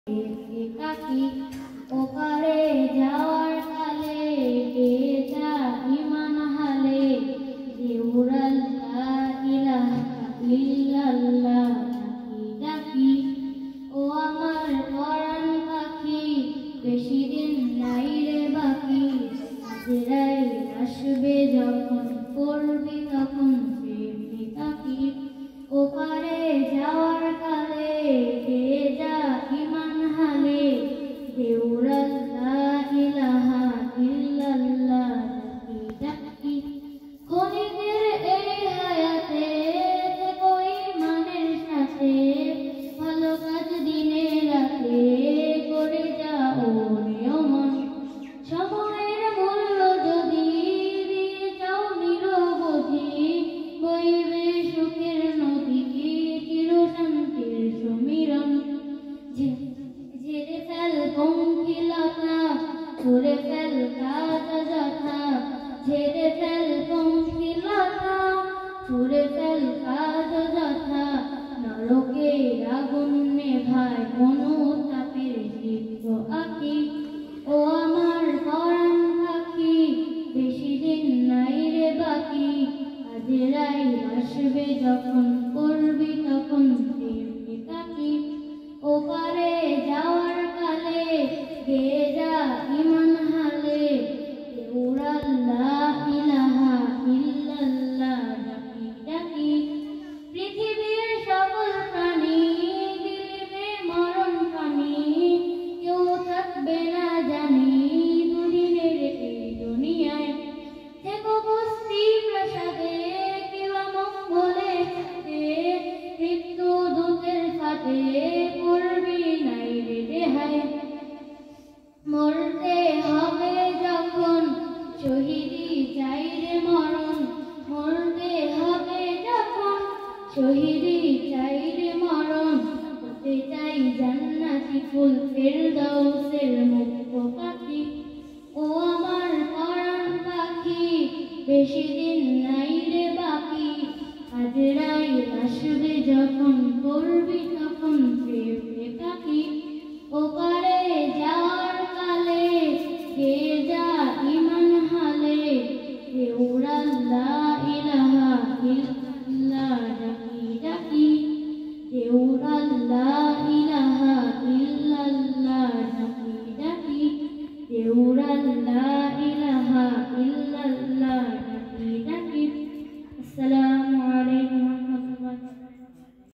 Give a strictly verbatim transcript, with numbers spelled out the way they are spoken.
একাকী ওপারে যাওয়ার কালে কে যা ইমান হালে যে উড়াল লা ইলাহা ইল্লাল্লাহ ডাকি ডাকি ও আমার পরাণ পাখি বেশি দিন নাই রে বাকি আজরাই আসবে যখন করবি তখন প্রেমে তাকি ওপারে যাওয়ার কালে কে যা ইমান হালে যে উড়াল লা ইলাহা ইল্লাল্লাহ ডাকি ডাকি ক্ষণিকের এই হায়াতে থেকো ঈমানের সাথে ভালো কাজ দিনে রাতে করে যাও নিয়মন সময়ের মূল্য যদি দিয়ে যাও নিরবধি বইবে সুখের নদী চির শান্তির সমীরণ ঝেড়ে ফেল পঙ্কিলতা ছুড়ে ফেল কাজ যথা ঝেড়ে ফেল পঙ্কিলতা ছুড়ে ফেল কাজ যথা নরকে আগুন নেভায় কোনো তাপের চিত্র আঁকি ও আমার পরাণ পাখি বেশি দিন নাই রে বাকি আজরাই আসবে যখন করবি তখন প্রেমে তাকি ওপারে যাওয়ার কালে কে যা ইমান হালে উড়াল লা ইলাহা ইল্লাল্লাহ ডাকি ডাকি পৃথিবীর সকল প্রাণী গিলিবে মরণ পানি কেউ থাকবে না জানি দুদিনের এই দুনিয়ায় থেকো বস্তি প্রাসাদে কিবা মঙ্গলে সাথে মৃত্যু দূতের সাথে করবি নাই রে রেহাই মরতে হবে যখন শহীদি চাই রে মরণ মরতে হবে যখন শহীদি চাই রে মরণ হতে চাই জান্নাতি ফুল ফেরদাউসের মুক্ত পাখি ও আমার পরাণ পাখি বেশি দিন নাই রে বাকি আজরাই আসবে যখন করবি